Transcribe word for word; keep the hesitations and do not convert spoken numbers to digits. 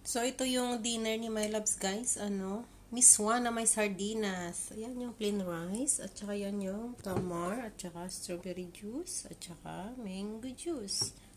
So, ito yung dinner ni my loves, guys. Ano? Miswa na may sardinas. Ayan yung plain rice. At saka yan yung tamar. At saka strawberry juice. At saka mango juice.